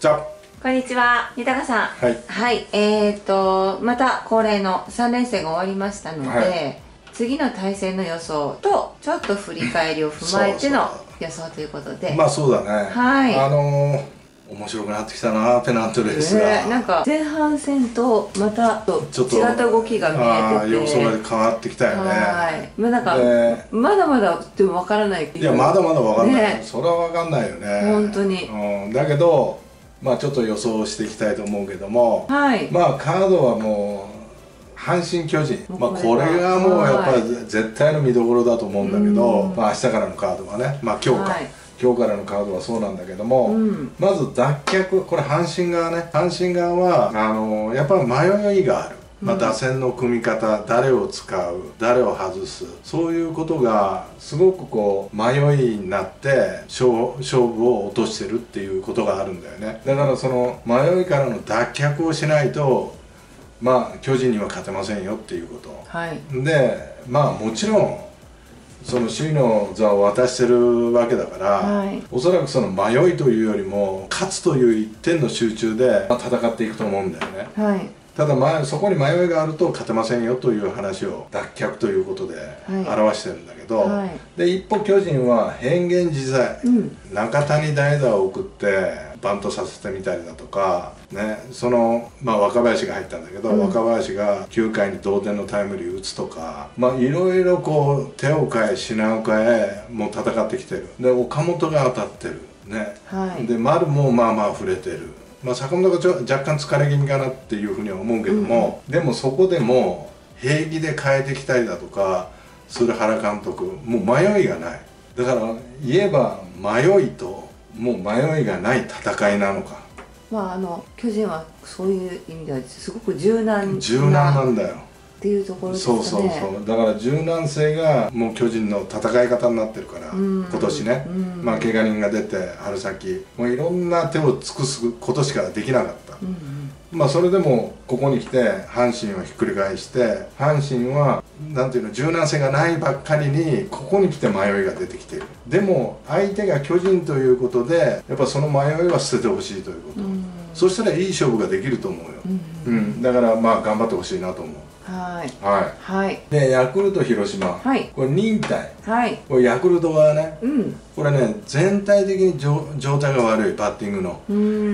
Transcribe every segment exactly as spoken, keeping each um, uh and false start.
じゃこんにちは、豊さん。 はい。 はい、えーと、また恒例のさん連戦が終わりましたので、はい、次の対戦の予想と、ちょっと振り返りを踏まえての予想ということで。 まあそうだね。 はい。 あのー、面白くなってきたな、ペナントレースが。 えー、なんか前半戦とまたちょっと違った動きが見えてて、 予想が変わってきたよね。 はい。まあなんか、まだまだでも分からないけど。 いや、まだまだ分かんない。ね、それは分かんないよね。 本当に。 うん、だけど、まあちょっと予想していきたいと思うけども、 はい、 まあカードはもう阪神・巨人、まあこれがもうやっぱり絶対の見どころだと思うんだけど、まあ明日からのカードはね、まあ今日か、はい、今日からのカードはそうなんだけども、うん、まず脱却、これ阪神側ね、阪神側はあのやっぱり迷いがある。まあ、打線の組み方、誰を使う、誰を外す、そういうことがすごくこう迷いになって勝負を落としてるっていうことがあるんだよね。だからその迷いからの脱却をしないと、まあ巨人には勝てませんよっていうこと、はい、でまあもちろんその首位の座を渡してるわけだから、はい、おそらくその迷いというよりも勝つという一点の集中で戦っていくと思うんだよね。はい、ただ、まあ、そこに迷いがあると勝てませんよという話を脱却ということで表してるんだけど、はいはい、で一方巨人は変幻自在、うん、中田に代打を送ってバントさせてみたりだとか、ね、その、まあ、若林が入ったんだけど、うん、若林がきゅうかいに同点のタイムリー打つとか、まあ、いろいろこう手を変え品を変えもう戦ってきてる。で岡本が当たってる、ね、はい、で丸もまあまあ触れてる。まあ坂本がちょ若干疲れ気味かなっていうふうには思うけども、うん、でもそこでも平気で変えてきたりだとかする原監督、もう迷いがない。だから言えば迷いともう迷いがない戦いなのか。 まああの巨人はそういう意味ではすごく柔軟柔軟なんだよっていうところですかね。 そうそうそう。だから柔軟性がもう巨人の戦い方になってるから、今年ね、まあ怪我人が出て春先もういろんな手を尽くすことしかできなかった。うんうん、まあそれでもここに来て阪神をひっくり返して阪神はなんていうの柔軟性がないばっかりにここに来て迷いが出てきている。でも相手が巨人ということでやっぱその迷いは捨ててほしいということ。うん、そしたらいい勝負ができると思うよ。うん、うん、だからまあ頑張ってほしいなと思う。 はい。 はい。はい。で、ヤクルト広島。はい。これ忍耐。はい。これヤクルト側ね。うん。これね、全体的に状状態が悪い、バッティングの。うん。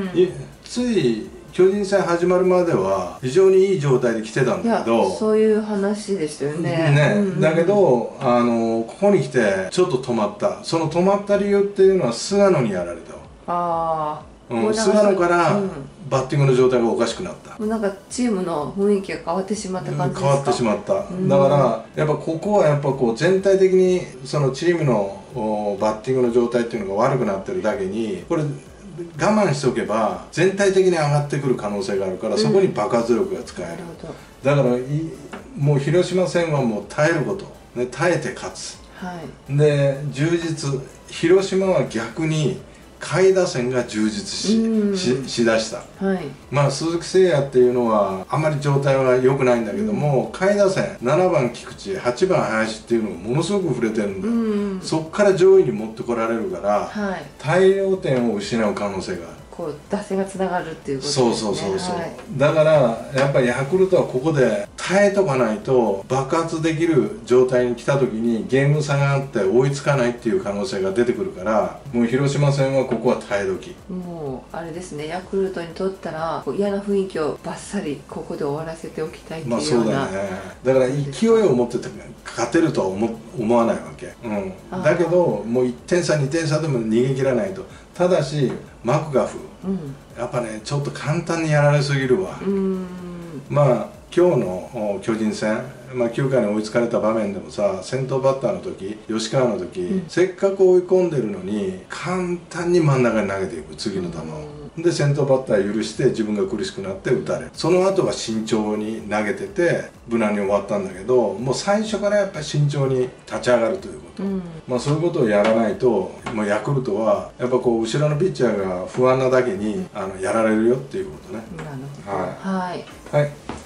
つい巨人戦始まるまでは非常にいい状態で来てたんだけど。 そういう話でしたよね。 ね。うん、だけど、あのここに来てちょっと止まった。その止まった理由っていうのは菅野にやられた。ああ。うん、菅野からバッティングの状態がおかしくなった、 うん、なんかチームの雰囲気が変わってしまった感じですか。 変わってしまった、うん、だからやっぱここはやっぱこう全体的にそのチームのバッティングの状態っていうのが悪くなってるだけにこれ我慢しておけば全体的に上がってくる可能性があるから、うん、そこに爆発力が使える、だからもう広島戦はもう耐えること、ね、耐えて勝つ、はい、で充実、広島は逆に下位打線が充実 し, し, しだした、はい、まあ鈴木誠也っていうのはあまり状態は良くないんだけども、うん、下位打線ななばん菊池はちばん林っていうのがものすごく触れてるんだよ、うん、そこから上位に持ってこられるから、はい、大量点を失う可能性がある。 こう打線がつながるっていうことですね。 そうそうそうそう、はい、だからやっぱりヤクルトはここで耐えとかないと爆発できる状態に来た時にゲーム差があって追いつかないっていう可能性が出てくるから、もう広島戦はここは耐え時。 もうあれですね、ヤクルトにとったら嫌な雰囲気をバッサリここで終わらせておきたいっていうような。まあそうだよね。だから勢いを持ってて勝てるとは 思, 思わないわけ、うん、だけどもういってん差にてん差でも逃げ切らないと。ただしマクガフ、うん、やっぱねちょっと簡単にやられすぎるわ。まあ今日の巨人戦、まあ、きゅうかいに追いつかれた場面でもさ、先頭バッターの時吉川の時、うん、せっかく追い込んでるのに簡単に真ん中に投げていく次の球を。で先頭バッター許して自分が苦しくなって打たれる。その後は慎重に投げてて無難に終わったんだけど、もう最初からやっぱり慎重に立ち上がるということ、うん、まあそういうことをやらないと、もうヤクルトはやっぱこう後ろのピッチャーが不安なだけにあのやられるよっていうことね。 なるほど。はい、 はいはい。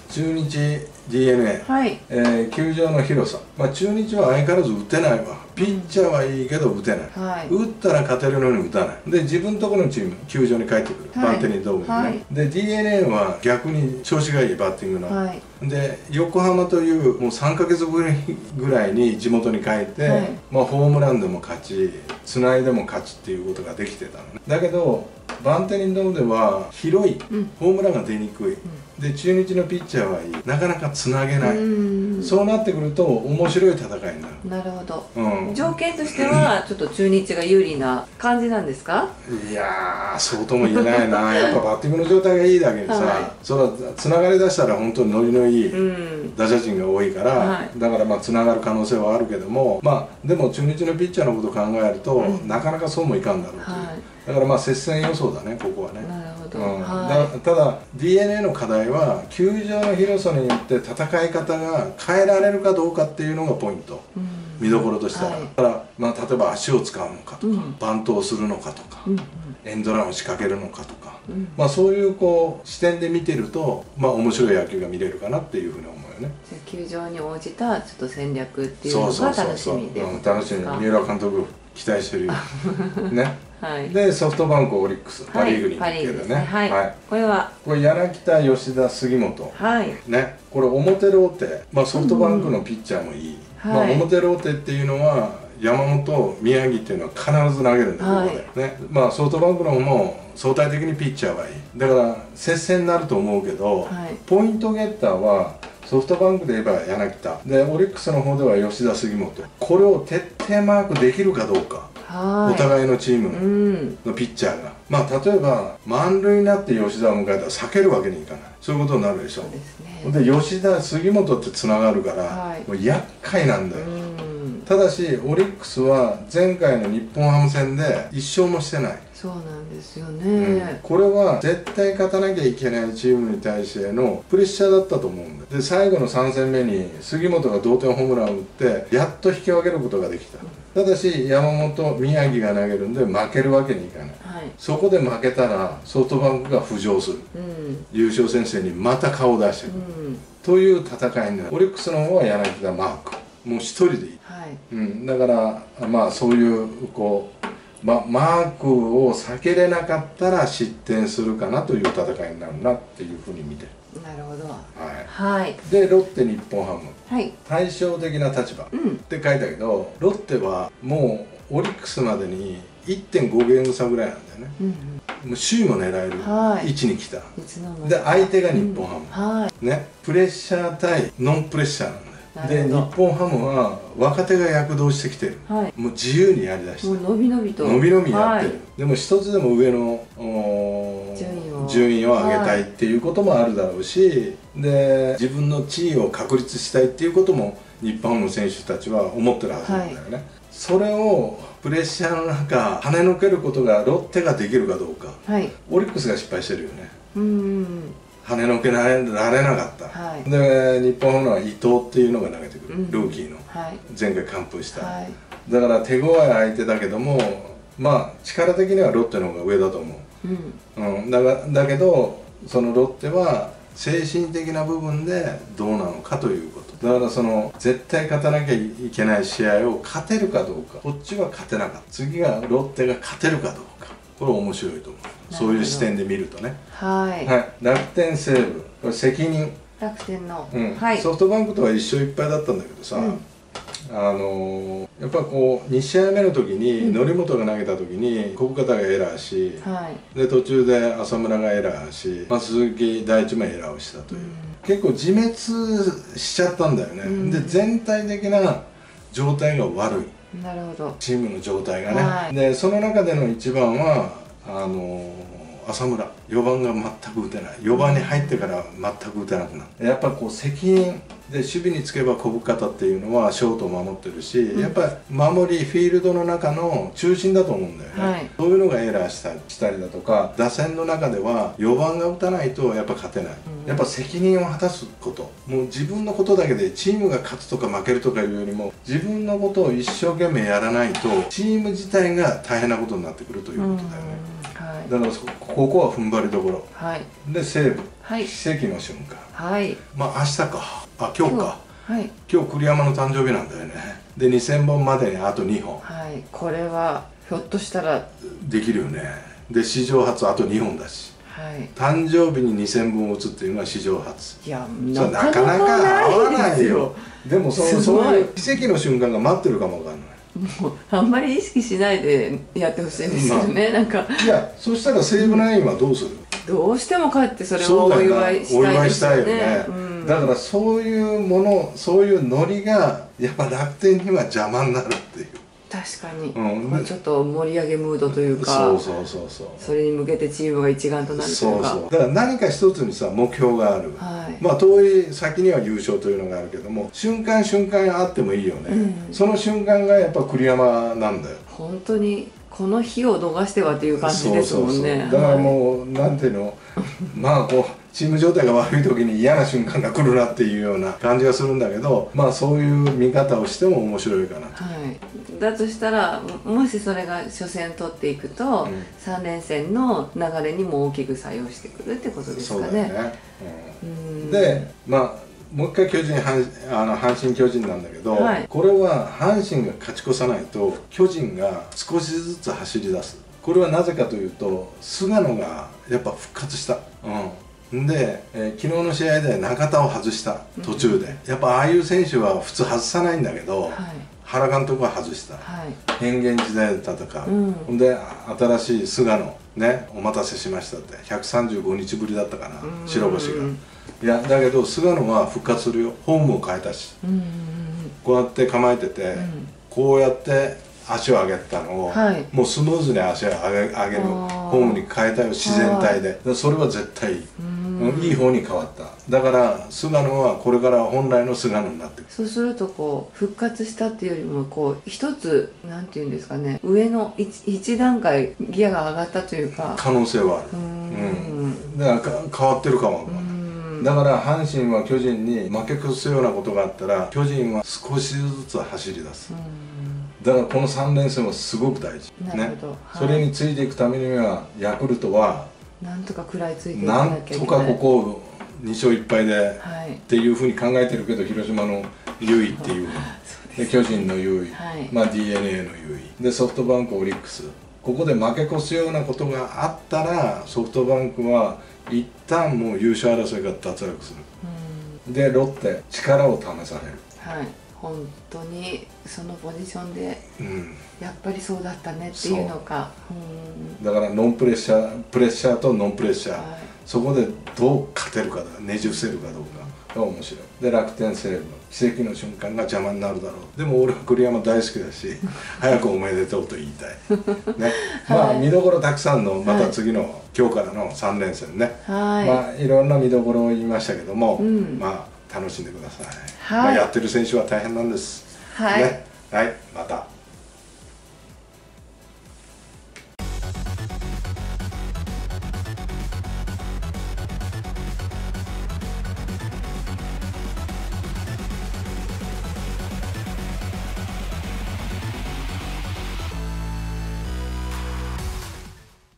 中日 ディーエヌエー、 はいえー、球場の広さ、まあ、中日は相変わらず打てないわ。ピッチャーはいいけど打てない、はい、打ったら勝てるのに打たない。で自分のところのチーム球場に帰ってくる、はい、バンテリンドームにね、はい、で ディーエヌエー は逆に調子がいいバッティングの、はい、で横浜というもうさんかげつぶりぐらいに地元に帰って、はい、まあ、ホームランでも勝ちつないでも勝ちっていうことができてたのね。だけどバンテリンドームでは広い、うん、ホームランが出にくい、うん、で中日のピッチャーはいい、なかなかつなげない、うそうなってくると面白い戦いになる。 なるほど、うん、条件としてはちょっと中日が有利な感じなんですか？ いやーそうとも言えないなやっぱバッティングの状態がいいだけにさ、はい、それはつながりだしたら本当にノリのいい打者陣が多いから、はい、だからまあつながる可能性はあるけども、まあでも中日のピッチャーのことを考えると、うん、なかなかそうもいかんだろうという、はい、だからまあ接戦予想だねここはね。 なるほど、 うん、 はい、 だただ ディーエヌエー の課題は球場の広さによって戦い方が変えられるかどうかっていうのがポイント、うん、見どころとしたら、はい、だから、まあ、例えば足を使うのかとか、うん、バントをするのかとか、うん、エンドランを仕掛けるのかとか、うん、まあそういうこう視点で見てると、まあ面白い野球が見れるかなっていうふうに思うよね。 じゃあ球場に応じたちょっと戦略っていうのが楽しみで、 うん、楽しみ。三浦監督期待してるよね。はい、でソフトバンクオリックス、はい、パ・リーグに行くけどね、 はい、はい、これはこれ柳田、吉田、杉本、 はい、 ね、これ表ローテ、まあ、ソフトバンクのピッチャーもいい、うん、まあ、表ローテっていうのは山本、宮城っていうのは必ず投げるんだよ、はい、ここで、ね、まあ、ソフトバンクの方も相対的にピッチャーはいい、だから接戦になると思うけど、はい、ポイントゲッターはソフトバンクで言えば柳田で、オリックスの方では吉田、杉本、これを徹底マークできるかどうか。お互いのチームのピッチャーが、うん、まあ例えば満塁になって吉田を迎えたら避けるわけにいかない、そういうことになるでしょ。そうですね。で吉田、杉本ってつながるから、はい、もう厄介なんだよ、うん、ただしオリックスは前回の日本ハム戦でいっ勝もしてない。 そうなんですよね、 うん、これは絶対勝たなきゃいけないチームに対してのプレッシャーだったと思うんだ。で最後のさん戦目に杉本が同点ホームランを打ってやっと引き分けることができた、うん、ただし山本、宮城が投げるんで負けるわけにいかない、はい、そこで負けたらソフトバンクが浮上する、うん、優勝戦線にまた顔を出してくる、うん、という戦いになる。オリックスの方は柳田、マークもう一人でいい、はい、うん、だからまあそういうこうま、マークを避けれなかったら失点するかなという戦いになるなっていうふうに見てる。 なるほど、 はい、はい、でロッテ、日本ハム、はい、対照的な立場って書いたけど、うん、ロッテはもうオリックスまでに いってんご ゲーム差ぐらいなんだよね、うんうん、もう首位も狙える位置に来た、はい、で相手が日本ハム、うん、はい、ね、プレッシャー対ノンプレッシャーなんだよ。で日本ハムは若手が躍動してきてる、はい、もう自由にやりだしてもう伸び伸びと伸び伸びやってる、はい、でも一つでも上の順位を順位を上げたいっていうこともあるだろうし、で自分の地位を確立したいっていうことも日本ハムの選手たちは思ってるはずなんだよね、はい、それをプレッシャーの中跳ねのけることがロッテができるかどうか、はい、オリックスが失敗してるよね。うん、跳ねのけられなかった、はい、で日本のは伊藤っていうのが投げてくる、うん、ルーキーの、はい、前回完封した、はい、だから手強い相手だけどもまあ力的にはロッテの方が上だと思う、うんうん、だがだけどそのロッテは精神的な部分でどうなのかということ、だからその絶対勝たなきゃいけない試合を勝てるかどうか、こっちは勝てなかった、次がロッテが勝てるかどうか、これ面白いと思う。そういう視点で見るとね。はい、はい、楽天、西武、これ責任、 楽天の、 うん、はい、ソフトバンクとはいっ勝いっ敗だったんだけどさ、うん、あのー、やっぱこうに試合目の時に則本が投げた時に小深田がエラーし、はい、で途中で浅村がエラーし、まあ、鈴木大地もエラーをしたという、うん、結構自滅しちゃったんだよね、うん、で全体的な状態が悪い、なるほど、チームの状態がね、はい、でその中での一番はあの浅村、よばんが全く打てない、よばんに入ってから全く打てなくなる、やっぱこう責任で守備につけば小深田っていうのはショートを守ってるし、うん、やっぱり守りフィールドの中の中心だと思うんだよね、はい、そういうのがエラーしたりしたりだとか、打線の中ではよばんが打たないとやっぱ勝てない、うん、 やっぱ責任を果たすこと、もう自分のことだけでチームが勝つとか負けるとかいうよりも自分のことを一生懸命やらないとチーム自体が大変なことになってくるということだよね、はい、だからここは踏ん張りどころ、はい、で西武、はい、奇跡の瞬間、はい、まあ明日か、あ今日か、はい、今日栗山の誕生日なんだよね。でにせんぼんまでにあとにほん、 はい、これはひょっとしたらできるよね。で史上初あとにほんだし、はい、誕生日ににせんぼん打つっていうのは史上初。いやなかなか合わないよ。でもそのそういう奇跡の瞬間が待ってるかもわかんない。 もうあんまり意識しないでやってほしいですよね、まあ、なんかいやそしたら西武ナインはどうする？ どうしても帰ってそれをお祝いしたいですよね。 うん、だからそういうもの、そういうノリがやっぱ楽天には邪魔になるっていう。 確かに、うん、ちょっと盛り上げムードというか、そうそうそうそう、それに向けてチームが一丸となるというか、 そうそう、だから何か一つにさ目標がある、はい、まあ遠い先には優勝というのがあるけども瞬間瞬間あってもいいよね、うん、その瞬間がやっぱ栗山なんだよ。 本当にこの日を逃してはっていう感じですもんね。そうそうそう、 だからもう、はい、なんていうのまあこうチーム状態が悪い時に嫌な瞬間が来るなっていうような感じがするんだけど、まあそういう見方をしても面白いかなと。はい、 だとしたらもしそれが初戦取っていくと、うん、さん連戦の流れにも大きく作用してくるってことですかね。そうだよね、 うん、でまあもう一回巨人阪あの阪神巨人なんだけど、はい、これは阪神が勝ち越さないと巨人が少しずつ走り出す。これはなぜかというと菅野がやっぱ復活した。うん、で、えー、昨日の試合で中田を外した途中で、うん、やっぱああいう選手は普通外さないんだけど、はい、原監督は外した、はい、変幻自在で戦う、うん、で新しい菅野ねお待たせしましたってひゃくさんじゅうごにちぶりだったかな、うん、白星が。いやだけど菅野は復活するよ。フォームを変えたし、うん、こうやって構えてて、うん、こうやって足を上げたのを、はい、もうスムーズに足を上げ、上げるフォームに変えたよ、自然体で。それは絶対いいいい方に変わった。だから菅野はこれから本来の菅野になってくる。 そうするとこう復活したっていうよりもこう一つなんていうんですかね、上の 一, 一段階ギアが上がったというか可能性はある。うん、だから変わってるかもわかんない。だから阪神は巨人に負け越すようなことがあったら巨人は少しずつ走り出す。だからこのさん連戦はすごく大事ね、はい、それについていくためにはヤクルトはなんとか食らいついていかなきゃいけない。 なんとかここをに勝いっぱいで、はい、っていうふうに考えてるけど広島の優位っていうで巨人の優位、はい、まあ ディーエヌエー の優位でソフトバンクオリックス、ここで負け越すようなことがあったらソフトバンクは一旦もう優勝争いが脱落する。でロッテ力を試される。はい、 本当にそのポジションで、うん、やっぱりそうだったねっていうのか。 うん、だからノンプレッシャープレッシャーとノンプレッシャー、はい、そこでどう勝てるかだ、ねじ伏せるかどうかが面白い。で楽天西武の奇跡の瞬間が邪魔になるだろう。でも俺は栗山大好きだし早くおめでとうと言いたい、ね、まあ見どころたくさんのまた次の、はい、今日からのさん連戦ね、はい、まあいろんな見どころを言いましたけども、うん、まあ楽しんでください。はい、まあやってる選手は大変なんです。はい、ね、はい、また。